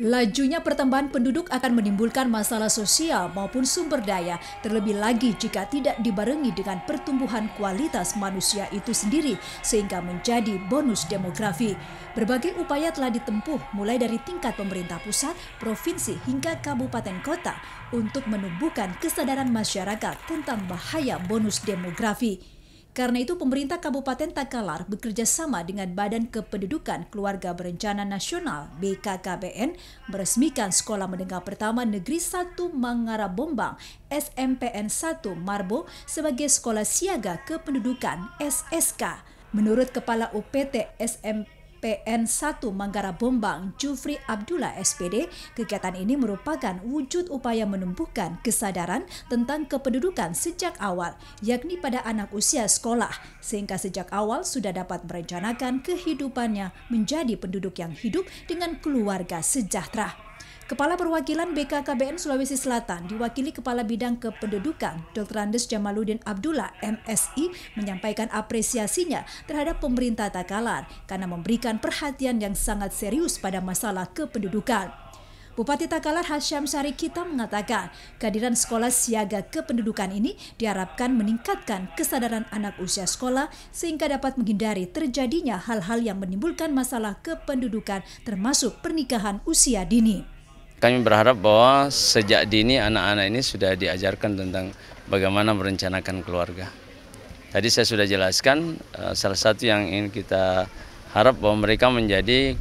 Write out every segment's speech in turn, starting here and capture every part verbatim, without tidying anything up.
Lajunya pertambahan penduduk akan menimbulkan masalah sosial maupun sumber daya, terlebih lagi jika tidak dibarengi dengan pertumbuhan kualitas manusia itu sendiri, sehingga menjadi bonus demografi. Berbagai upaya telah ditempuh mulai dari tingkat pemerintah pusat, provinsi hingga kabupaten kota untuk menumbuhkan kesadaran masyarakat tentang bahaya bonus demografi. Karena itu, pemerintah Kabupaten Takalar bekerja sama dengan Badan Kependudukan Keluarga Berencana Nasional B K K B N meresmikan Sekolah Menengah Pertama Negeri satu Mangara Bombang S M P N satu Marbo sebagai Sekolah Siaga Kependudukan S S K. Menurut Kepala U P T S M P N satu Mangara Bombang, Jufri Abdullah S P D, kegiatan ini merupakan wujud upaya menumbuhkan kesadaran tentang kependudukan sejak awal, yakni pada anak usia sekolah, sehingga sejak awal sudah dapat merencanakan kehidupannya menjadi penduduk yang hidup dengan keluarga sejahtera. Kepala Perwakilan B K K B N Sulawesi Selatan diwakili Kepala Bidang Kependudukan Doktor Andes Jamaluddin Abdullah M Si menyampaikan apresiasinya terhadap pemerintah Takalar karena memberikan perhatian yang sangat serius pada masalah kependudukan. Bupati Takalar Hasyam Sarikita mengatakan kehadiran sekolah siaga kependudukan ini diharapkan meningkatkan kesadaran anak usia sekolah sehingga dapat menghindari terjadinya hal-hal yang menimbulkan masalah kependudukan termasuk pernikahan usia dini. Kami berharap bahwa sejak dini anak-anak ini sudah diajarkan tentang bagaimana merencanakan keluarga. Tadi saya sudah jelaskan salah satu yang ingin kita harap bahwa mereka menjadi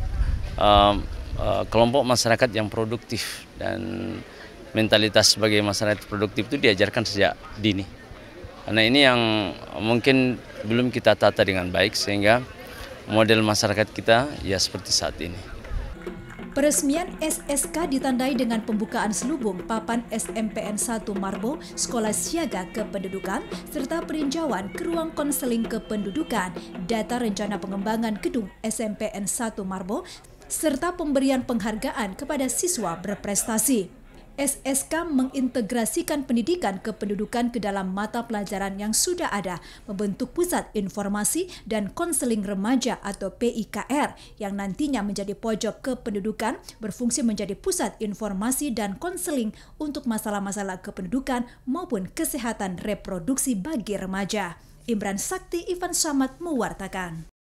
uh, uh, kelompok masyarakat yang produktif, dan mentalitas sebagai masyarakat produktif itu diajarkan sejak dini. Karena ini yang mungkin belum kita tata dengan baik sehingga model masyarakat kita ya seperti saat ini. Peresmian S S K ditandai dengan pembukaan selubung papan S M P N satu Marbo, Sekolah Siaga Kependudukan, serta peninjauan ke ruang konseling kependudukan, data rencana pengembangan gedung S M P N satu Marbo, serta pemberian penghargaan kepada siswa berprestasi. S S K mengintegrasikan pendidikan kependudukan ke dalam mata pelajaran yang sudah ada, membentuk pusat informasi dan konseling remaja atau P I K R yang nantinya menjadi pojok kependudukan, berfungsi menjadi pusat informasi dan konseling untuk masalah-masalah kependudukan maupun kesehatan reproduksi bagi remaja. Imran Sakti, Ivan Samad mewartakan.